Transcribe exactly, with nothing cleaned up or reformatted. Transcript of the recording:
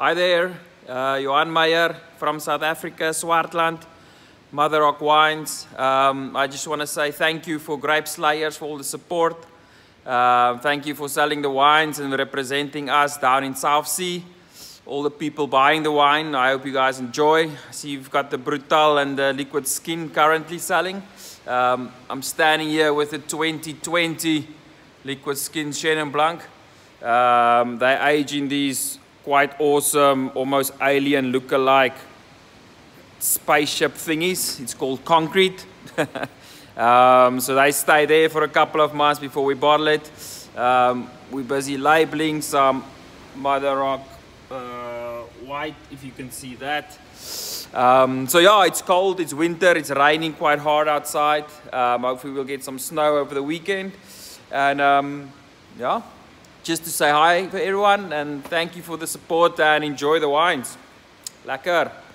Hi there, uh, Johan Meyer from South Africa, Swartland, Mother Rock Wines. Um, I just want to say thank you for Grape Slayers for all the support. Uh, thank you for selling the wines and representing us down in South Sea. All the people buying the wine, I hope you guys enjoy. I see you've got the Brutal and the Liquid Skin currently selling. Um, I'm standing here with the twenty twenty Liquid Skin Chenin Blanc. Um, they age in these quite awesome, almost alien look-alike spaceship thingies. It's called concrete. um, so they stay there for a couple of months before we bottle it. Um, we're busy labeling some Mother Rock uh, white, if you can see that. Um, so yeah, it's cold, it's winter, it's raining quite hard outside. Um, hopefully we'll get some snow over the weekend. And um, yeah, just to say hi to everyone and thank you for the support and enjoy the wines. Lekker.